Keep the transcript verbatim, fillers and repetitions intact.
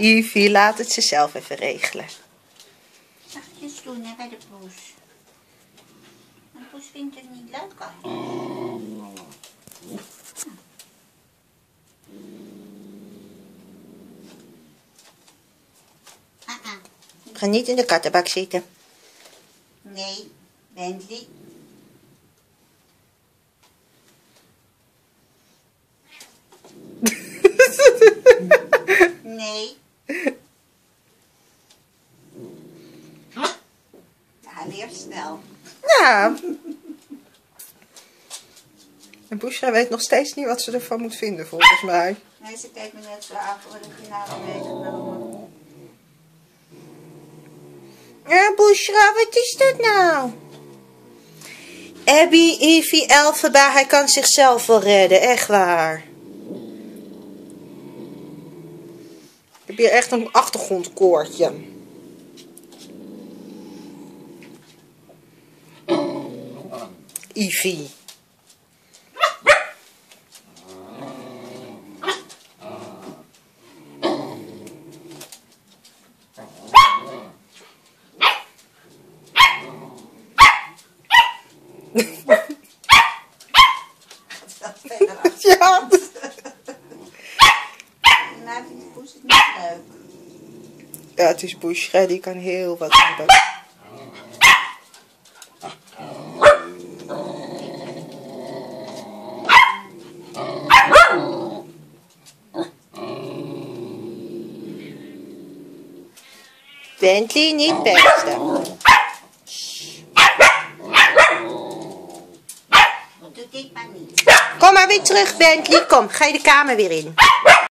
Ivy, laat het ze zelf even regelen. Zachtjes doen hè, bij de poes. De poes vindt het niet leuk al. Ah, ah. Ga niet in de kattenbak zitten. Nee, Bentley. Nee. Hij leert snel. Ja. En Bushra weet nog steeds niet wat ze ervan moet vinden, volgens mij. Nee, ze kijkt me net zo aan voor de finale meegenomen. Ja, Bushra, wat is dat nou? Abby, Ivy, Elphaba, hij kan zichzelf wel redden, echt waar. Ik heb hier echt een achtergrondkoortje. Ivy. Ja. Nou, die poes is niet leuk. Ja, het is Bushra, die kan heel wat hebben. Bentley, niet pesten. Doe dit maar niet. Kom maar weer terug, Bentley. Kom, ga je de kamer weer in.